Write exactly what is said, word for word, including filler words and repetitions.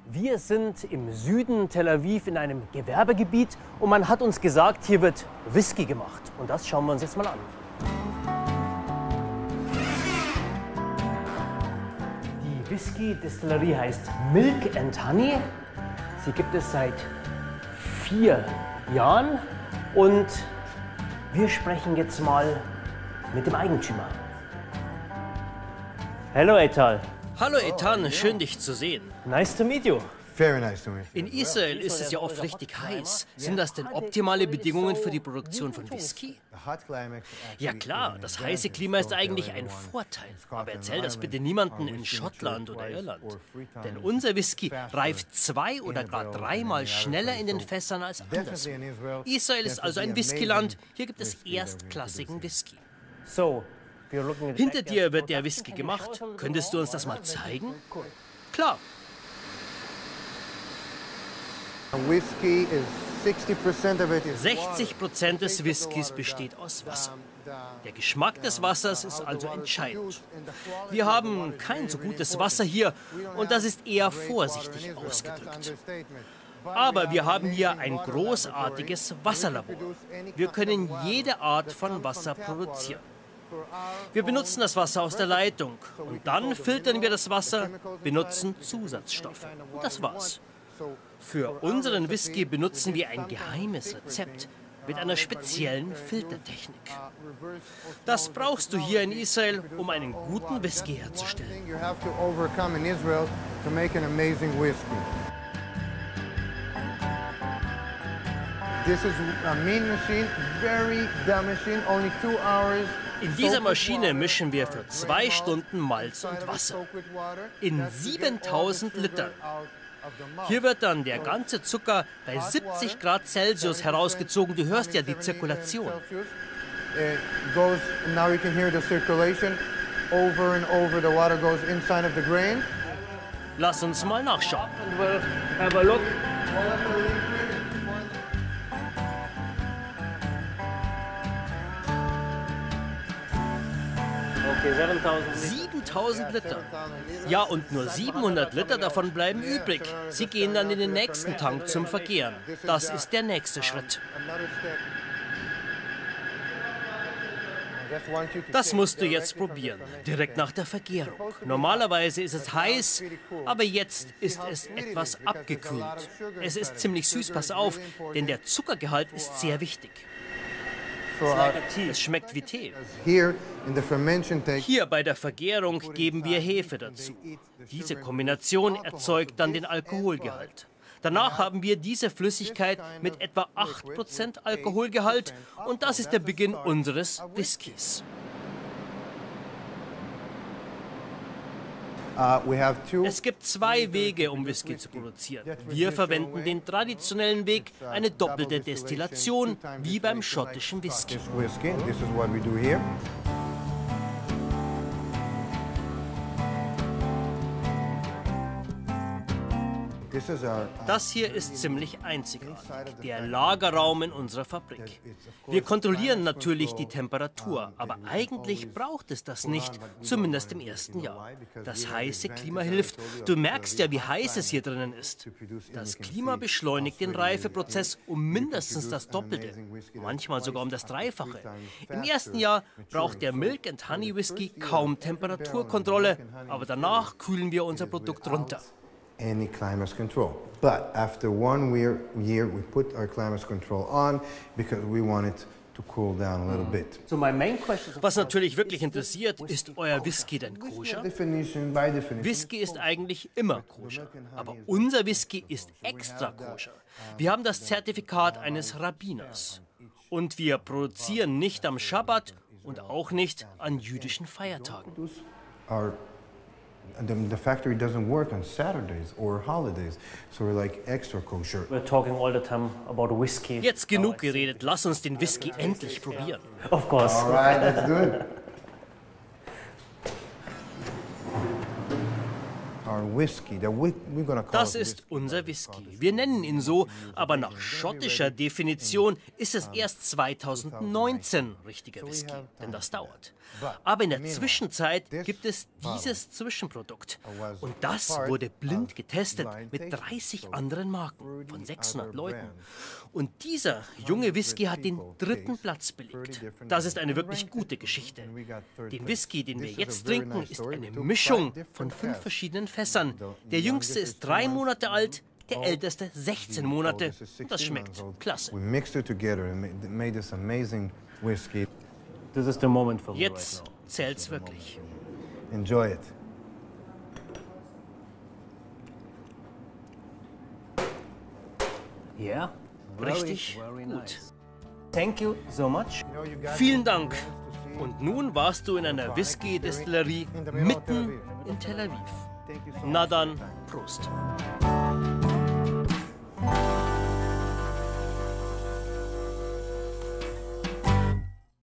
Wir sind im Süden Tel Aviv in einem Gewerbegebiet und man hat uns gesagt, hier wird Whisky gemacht. Und das schauen wir uns jetzt mal an. Die Whisky-Destillerie heißt Milk and Honey. Sie gibt es seit vier Jahren und wir sprechen jetzt mal mit dem Eigentümer. Hallo Eital. Hallo Ethan, schön dich zu sehen. Nice to meet you. Very nice to meet you. In Israel ist es ja oft richtig heiß. Sind das denn optimale Bedingungen für die Produktion von Whisky? Ja klar, das heiße Klima ist eigentlich ein Vorteil. Aber erzähl das bitte niemandem in Schottland oder Irland. Denn unser Whisky reift zwei oder gar dreimal schneller in den Fässern als anderswo. Israel ist also ein Whiskyland. Hier gibt es erstklassigen Whisky. So, Hinter dir wird der Whisky gemacht. Könntest du uns das mal zeigen? Klar. sechzig Prozent des Whiskys besteht aus Wasser. Der Geschmack des Wassers ist also entscheidend. Wir haben kein so gutes Wasser hier und das ist eher vorsichtig ausgedrückt. Aber wir haben hier ein großartiges Wasserlabor. Wir können jede Art von Wasser produzieren. Wir benutzen das Wasser aus der Leitung und dann filtern wir das Wasser, benutzen Zusatzstoffe. Und das war's. Für unseren Whisky benutzen wir ein geheimes Rezept mit einer speziellen Filtertechnik. Das brauchst du hier in Israel, um einen guten Whisky herzustellen. This is a mean machine, very dumb machine, only two hours. In dieser Maschine mischen wir für zwei Stunden Malz und Wasser. In siebentausend Litern. Hier wird dann der ganze Zucker bei siebzig Grad Celsius herausgezogen. Du hörst ja die Zirkulation. Lass uns mal nachschauen. have a look. siebentausend Liter. Ja, und nur siebenhundert Liter davon bleiben übrig. Sie gehen dann in den nächsten Tank zum Vergären. Das ist der nächste Schritt. Das musst du jetzt probieren, direkt nach der Vergärung. Normalerweise ist es heiß, aber jetzt ist es etwas abgekühlt. Es ist ziemlich süß, pass auf, denn der Zuckergehalt ist sehr wichtig. Es schmeckt wie Tee. Hier bei der Vergärung geben wir Hefe dazu. Diese Kombination erzeugt dann den Alkoholgehalt. Danach haben wir diese Flüssigkeit mit etwa acht Prozent Alkoholgehalt und das ist der Beginn unseres Whiskys. Es gibt zwei Wege, um Whisky zu produzieren. Wir verwenden den traditionellen Weg, eine doppelte Destillation, wie beim schottischen Whisky. Das hier ist ziemlich einzigartig, der Lagerraum in unserer Fabrik. Wir kontrollieren natürlich die Temperatur, aber eigentlich braucht es das nicht, zumindest im ersten Jahr. Das heiße Klima hilft. Du merkst ja, wie heiß es hier drinnen ist. Das Klima beschleunigt den Reifeprozess um mindestens das Doppelte, manchmal sogar um das Dreifache. Im ersten Jahr braucht der Milk and Honey Whisky kaum Temperaturkontrolle, aber danach kühlen wir unser Produkt runter. Any climate control. But after one year, year we put our climate control on because we want it to cool down a little bit. So my main question is, was natürlich wirklich interessiert, ist euer Whisky denn koscher? Whisky ist eigentlich immer koscher, aber unser Whisky ist extra koscher. Wir haben das Zertifikat eines Rabbiners. Und wir produzieren nicht am Schabbat und auch nicht an jüdischen Feiertagen. The, the factory doesn't work on Saturdays or holidays, so we're like extra kosher. We're talking all the time about whiskey. Jetzt genug geredet, lass uns den Whisky endlich probieren. Of course. All right, let's do it. All our whiskey. That we, we're gonna call Das it ist whiskey. unser Whisky. Wir nennen ihn so, aber nach schottischer Definition ist es erst zweitausendneunzehn richtiger Whisky, denn das dauert. Aber in der Zwischenzeit gibt es dieses Zwischenprodukt. Und das wurde blind getestet mit dreißig anderen Marken von sechshundert Leuten. Und dieser junge Whisky hat den dritten Platz belegt. Das ist eine wirklich gute Geschichte. Den Whisky, den wir jetzt trinken, ist eine Mischung von fünf verschiedenen Fässern. Der jüngste ist drei Monate alt, der älteste sechzehn Monate. Und das schmeckt klasse. We mixed it together and made, made this amazing whiskey. This is the moment for me Jetzt right now. zählt's wirklich. Enjoy it. Yeah, Richtig very gut. nice. Thank you so much. Vielen Dank. Und nun warst du in einer Whisky-Destillerie mitten in Tel Aviv. Na dann, Prost.